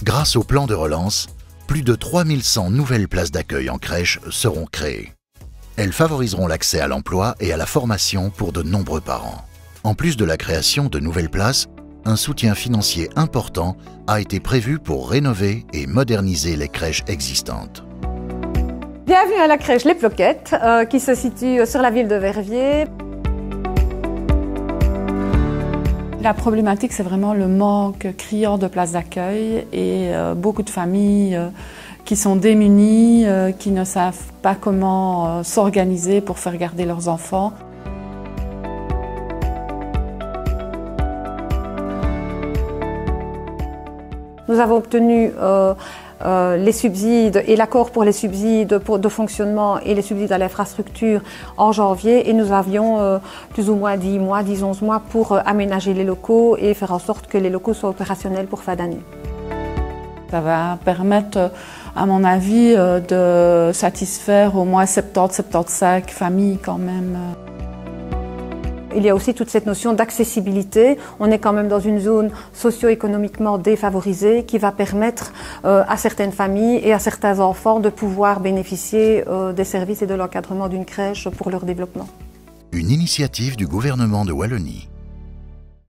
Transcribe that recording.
Grâce au plan de relance, plus de 3100 nouvelles places d'accueil en crèche seront créées. Elles favoriseront l'accès à l'emploi et à la formation pour de nombreux parents. En plus de la création de nouvelles places, un soutien financier important a été prévu pour rénover et moderniser les crèches existantes. Bienvenue à la crèche Les Ploquettes, qui se situe sur la ville de Verviers. La problématique, c'est vraiment le manque criant de places d'accueil et beaucoup de familles qui sont démunies, qui ne savent pas comment s'organiser pour faire garder leurs enfants. Nous avons obtenu les subsides et l'accord pour les subsides de fonctionnement et les subsides à l'infrastructure en janvier, et nous avions plus ou moins 10 mois, 10-11 mois pour aménager les locaux et faire en sorte que les locaux soient opérationnels pour fin d'année. Ça va permettre, à mon avis, de satisfaire au moins 70-75 familles quand même. Il y a aussi toute cette notion d'accessibilité. On est quand même dans une zone socio-économiquement défavorisée qui va permettre à certaines familles et à certains enfants de pouvoir bénéficier des services et de l'encadrement d'une crèche pour leur développement. Une initiative du gouvernement de Wallonie.